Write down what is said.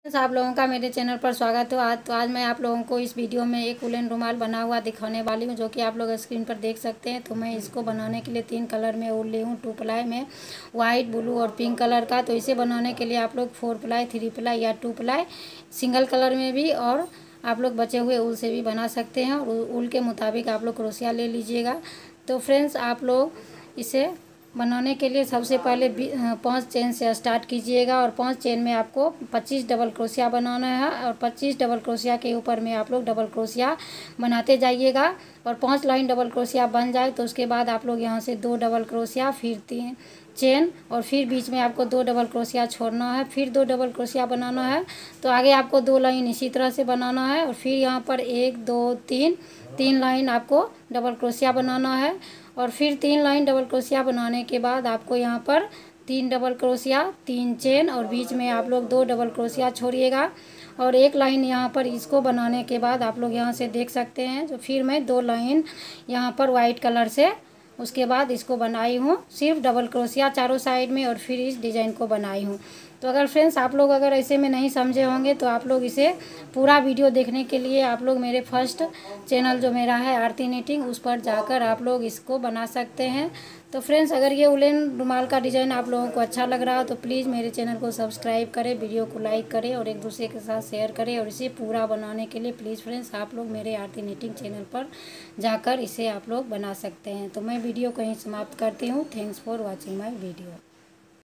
आप लोगों का मेरे चैनल पर स्वागत हो। आज मैं आप लोगों को इस वीडियो में एक वुलन रुमाल बना हुआ दिखाने वाली हूं, जो कि आप लोग स्क्रीन पर देख सकते हैं। तो मैं इसको बनाने के लिए 3 कलर में वूल ली हूँ, 2 प्लाई में, वाइट, ब्लू और पिंक कलर का। तो इसे बनाने के लिए आप लोग 4 प्लाई, 3 प्लाई या 2 प्लाई सिंगल कलर में भी, और आप लोग बचे हुए ऊल से भी बना सकते हैं। और ऊल के मुताबिक आप लोग क्रोशिया ले लीजिएगा। तो फ्रेंड्स, आप लोग इसे बनाने के लिए सबसे पहले 5 चेन से स्टार्ट कीजिएगा, और 5 चेन में आपको 25 डबल क्रोशिया बनाना है। और 25 डबल क्रोशिया के ऊपर में आप लोग डबल क्रोशिया बनाते जाइएगा। और 5 लाइन डबल क्रोशिया बन जाए तो उसके बाद आप लोग यहाँ से 2 डबल क्रोशिया, फिर 3 चेन, और फिर बीच में आपको 2 डबल क्रोशिया छोड़ना है, फिर 2 डबल क्रोशिया बनाना है। तो आगे आपको 2 लाइन इसी तरह से बनाना है। और फिर यहाँ पर 1 2 3 लाइन आपको डबल क्रोशिया बनाना है। और फिर 3 लाइन डबल क्रोशिया बनाने के बाद आपको यहाँ पर 3 डबल क्रोशिया, 3 चेन, और बीच में आप लोग 2 डबल क्रोशिया छोड़िएगा। और 1 लाइन यहाँ पर इसको बनाने के बाद आप लोग यहाँ से देख सकते हैं, जो फिर मैं 2 लाइन यहाँ पर वाइट कलर से उसके बाद इसको बनाई हूँ, सिर्फ डबल क्रोशिया चारों साइड में, और फिर इस डिज़ाइन को बनाई हूँ। तो अगर फ्रेंड्स आप लोग अगर ऐसे में नहीं समझे होंगे तो आप लोग इसे पूरा वीडियो देखने के लिए आप लोग मेरे फर्स्ट चैनल जो मेरा है आरती निटिंग, उस पर जाकर आप लोग इसको बना सकते हैं। तो फ्रेंड्स, अगर ये वुलन रुमाल का डिज़ाइन आप लोगों को अच्छा लग रहा हो तो प्लीज़ मेरे चैनल को सब्सक्राइब करें, वीडियो को लाइक करें और एक दूसरे के साथ शेयर करें। और इसे पूरा बनाने के लिए प्लीज़ फ्रेंड्स आप लोग मेरे आरती निटिंग चैनल पर जाकर इसे आप लोग बना सकते हैं। तो मैं वीडियो को यहीं समाप्त करती हूँ। Thanks for watching my video.